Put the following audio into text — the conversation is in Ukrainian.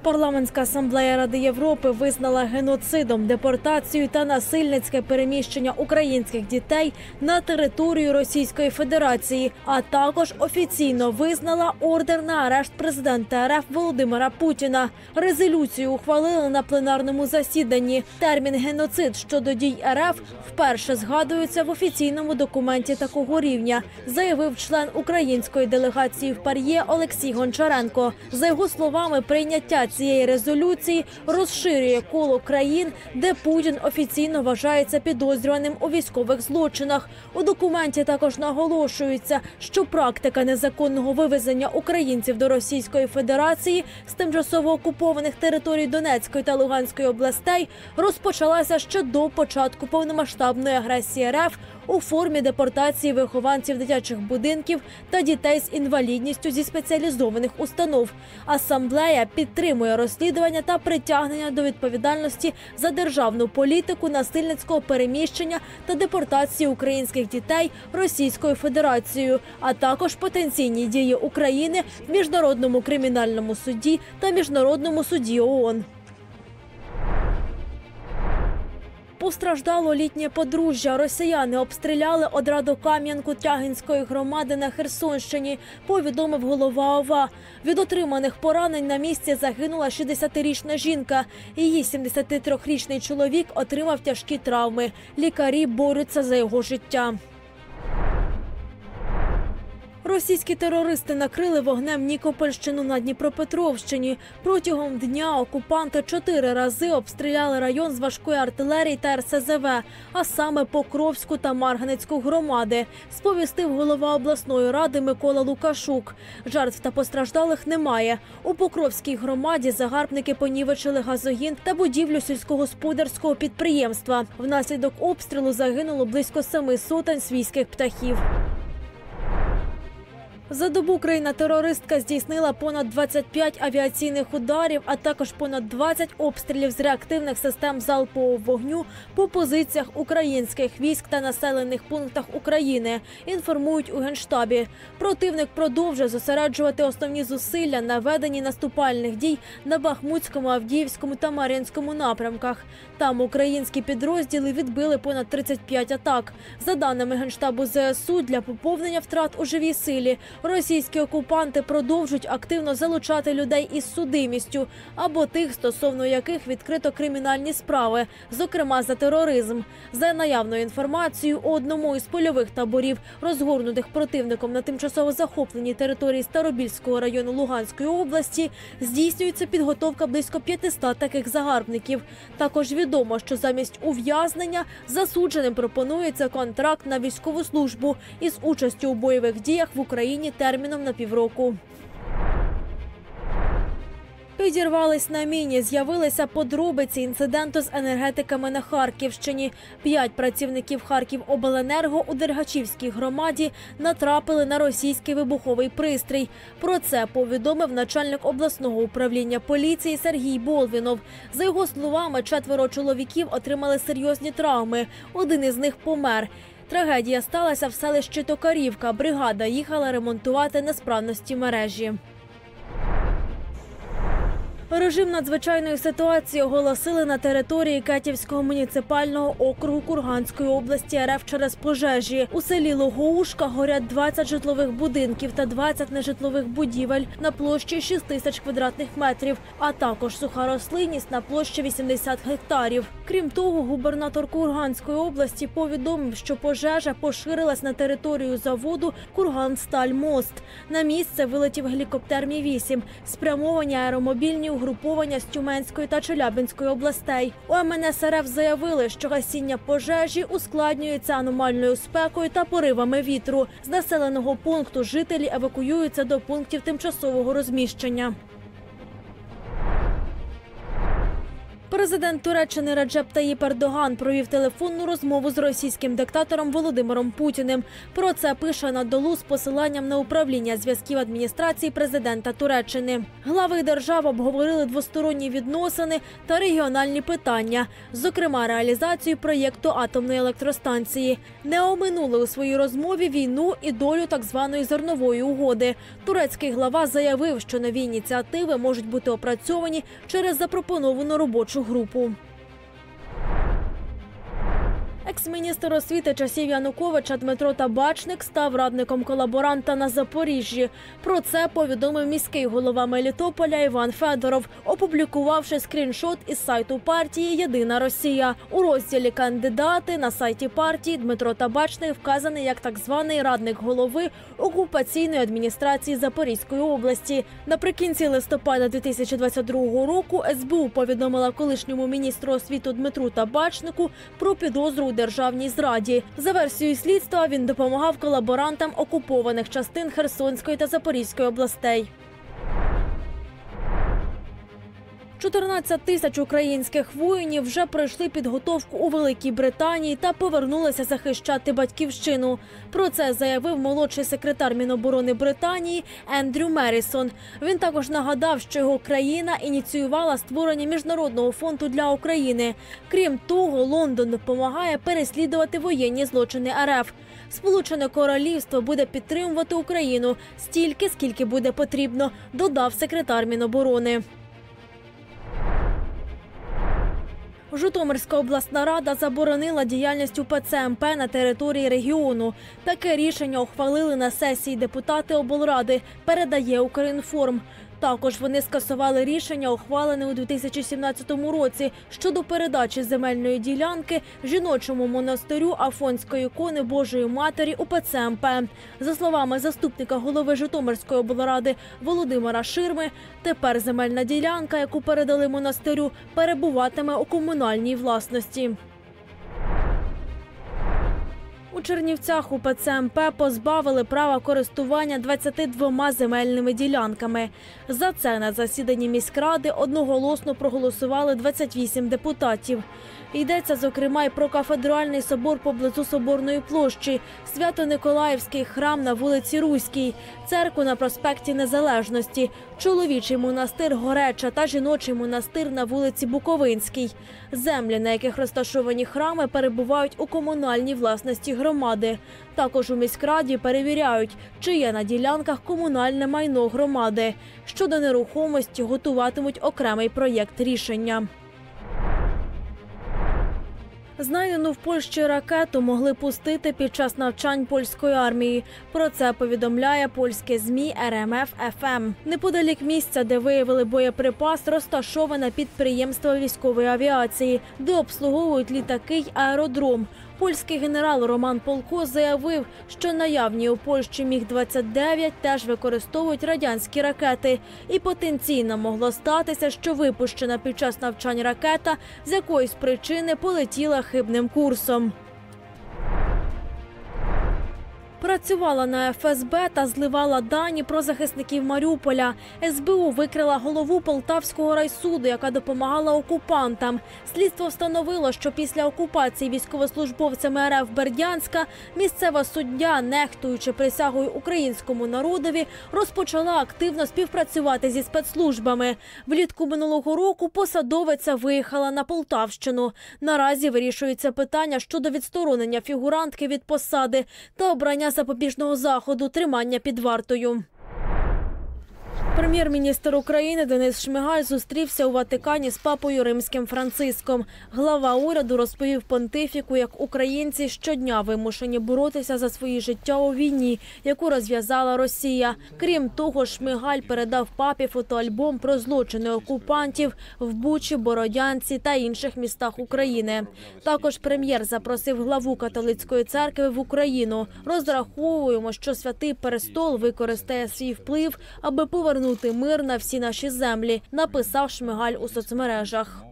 Парламентська асамблея Ради Європи визнала геноцидом депортацію та насильницьке переміщення українських дітей на територію Російської Федерації, а також офіційно визнала ордер на арешт президента РФ Володимира Путіна. Резолюцію ухвалили на пленарному засіданні. Термін «геноцид» щодо дій РФ вперше згадується в офіційному документі такого рівня, заявив член української делегації в ПАРЄ Олексій Гончаренко. За його словами, прийняття цієї резолюції розширює коло країн, де Путін офіційно вважається підозрюваним у військових злочинах. У документі також наголошується, що практика незаконного вивезення українців до Російської Федерації з тимчасово окупованих територій Донецької та Луганської областей розпочалася ще до початку повномасштабної агресії РФ у формі депортації вихованців дитячих будинків та дітей з інвалідністю зі спеціалізованих установ. Асамблея підтримує розслідування та притягнення до відповідальності за державну політику насильницького переміщення та депортації українських дітей Російською Федерацією, а також потенційні дії України в Міжнародному кримінальному суді та Міжнародному суді ООН. Постраждало літнє подружжя. Росіяни обстріляли Одрадокам'янку Тягинської громади на Херсонщині, повідомив голова ОВА. Від отриманих поранень на місці загинула 60-річна жінка. Її 73-річний чоловік отримав тяжкі травми. Лікарі борються за його життя. Російські терористи накрили вогнем Нікопольщину на Дніпропетровщині. Протягом дня окупанти 4 рази обстріляли район з важкої артилерії та РСЗВ, а саме Покровську та Марганецьку громади, сповістив голова обласної ради Микола Лукашук. Жертв та постраждалих немає. У Покровській громаді загарбники понівечили газогін та будівлю сільськогосподарського підприємства. Внаслідок обстрілу загинуло близько 7 сотень свійських птахів. За добу країна-терористка здійснила понад 25 авіаційних ударів, а також понад 20 обстрілів з реактивних систем залпового вогню по позиціях українських військ та населених пунктах України, інформують у Генштабі. Противник продовжує зосереджувати основні зусилля на веденні наступальних дій на Бахмутському, Авдіївському та Мар'їнському напрямках. Там українські підрозділи відбили понад 35 атак. За даними Генштабу ЗСУ, для поповнення втрат у живій силі російські окупанти продовжують активно залучати людей із судимістю або тих, стосовно яких відкрито кримінальні справи, зокрема за тероризм. За наявною інформацією, у одному із польових таборів, розгорнутих противником на тимчасово захопленій території Старобільського району Луганської області, здійснюється підготовка близько 500 таких загарбників. Також відомо, що замість ув'язнення засудженим пропонується контракт на військову службу із участю у бойових діях в Україні терміном на півроку. Підірвались на міні. З'явилися подробиці інциденту з енергетиками на Харківщині. 5 працівників Харківобленерго у Дергачівській громаді натрапили на російський вибуховий пристрій. Про це повідомив начальник обласного управління поліції Сергій Болвінов. За його словами, 4 чоловіків отримали серйозні травми. Один із них помер. Трагедія сталася в селищі Токарівка. Бригада їхала ремонтувати несправності мережі. Режим надзвичайної ситуації оголосили на території Катівського муніципального округу Курганської області РФ через пожежі. У селі Логоушка горять 20 житлових будинків та 20 нежитлових будівель на площі 6 тисяч квадратних метрів, а також суха рослинність на площі 80 гектарів. Крім того, губернатор Курганської області повідомив, що пожежа поширилась на територію заводу «Курганстальмост». На місце вилетів гелікоптер Мі-8, спрямовані аеромобільні угруповання з Тюменської та Челябинської областей. У МНС РФ заявили, що гасіння пожежі ускладнюється аномальною спекою та поривами вітру. З населеного пункту жителі евакуюються до пунктів тимчасового розміщення. Президент Туреччини Реджеп Таїп Ердоган провів телефонну розмову з російським диктатором Володимиром Путіним. Про це пише Анадолу з посиланням на управління зв'язків адміністрації президента Туреччини. Глави держав обговорили двосторонні відносини та регіональні питання, зокрема реалізацію проєкту атомної електростанції. Не оминули у своїй розмові війну і долю так званої зернової угоди. Турецький глава заявив, що нові ініціативи можуть бути опрацьовані через запропоновану робочу групу. Екс-міністр освіти часів Януковича Дмитро Табачник став радником колаборанта на Запоріжжі. Про це повідомив міський голова Мелітополя Іван Федоров, опублікувавши скріншот із сайту партії «Єдина Росія». У розділі «Кандидати» на сайті партії Дмитро Табачник вказаний як так званий радник голови окупаційної адміністрації Запорізької області. Наприкінці листопада 2022 року СБУ повідомила колишньому міністру освіти Дмитру Табачнику про підозру у державній зраді. За версією слідства, він допомагав колаборантам окупованих частин Херсонської та Запорізької областей. 14 тисяч українських воїнів вже пройшли підготовку у Великій Британії та повернулися захищати батьківщину. Про це заявив молодший секретар Міноборони Британії Ендрю Мерісон. Він також нагадав, що його країна ініціювала створення Міжнародного фонду для України. Крім того, Лондон допомагає переслідувати воєнні злочини РФ. Сполучене Королівство буде підтримувати Україну стільки, скільки буде потрібно, додав секретар Міноборони. Житомирська обласна рада заборонила діяльність УПЦ МП на території регіону. Таке рішення ухвалили на сесії депутати облради, передає Укрінформ. Також вони скасували рішення, ухвалене у 2017 році, щодо передачі земельної ділянки жіночому монастирю Афонської ікони Божої Матері УПЦ МП. За словами заступника голови Житомирської облради Володимира Ширми, тепер земельна ділянка, яку передали монастирю, перебуватиме у комунальній власності. У Чернівцях УПЦ МП позбавили права користування 22 земельними ділянками. За це на засіданні міськради одноголосно проголосували 28 депутатів. Йдеться, зокрема, й про кафедральний собор поблизу Соборної площі, Свято-Николаївський храм на вулиці Руській, церкву на проспекті Незалежності, чоловічий монастир Гореча та жіночий монастир на вулиці Буковинській. Землі, на яких розташовані храми, перебувають у комунальній власності громади. Також у міськраді перевіряють, чи є на ділянках комунальне майно громади. Щодо нерухомості готуватимуть окремий проєкт рішення. Знайдену в Польщі ракету могли пустити під час навчань польської армії. Про це повідомляє польське ЗМІ РМФ-ФМ. Неподалік місця, де виявили боєприпас, розташоване підприємство військової авіації, де обслуговують літаки й аеродром. Польський генерал Роман Полко заявив, що наявні у Польщі Міг-29 теж використовують радянські ракети. І потенційно могло статися, що випущена під час навчань ракета з якоїсь причини полетіла хибним курсом. Працювала на ФСБ та зливала дані про захисників Маріуполя. СБУ викрила голову Полтавського райсуду, яка допомагала окупантам. Слідство встановило, що після окупації військовослужбовцями РФ Бердянська місцева суддя, нехтуючи присягою українському народові, розпочала активно співпрацювати зі спецслужбами. Влітку минулого року посадовиця виїхала на Полтавщину. Наразі вирішується питання щодо відсторонення фігурантки від посади та обрання запобіжного заходу тримання під вартою. Прем'єр-міністр України Денис Шмигаль зустрівся у Ватикані з папою Римським Франциском. Глава уряду розповів понтифіку, як українці щодня вимушені боротися за свої життя у війні, яку розв'язала Росія. Крім того, Шмигаль передав папі фотоальбом про злочини окупантів в Бучі, Бородянці та інших містах України. Також прем'єр запросив главу католицької церкви в Україну. Розраховуємо, що Святий Престол використає свій вплив, аби повернути мир на всі наші землі, написав Шмигаль у соцмережах.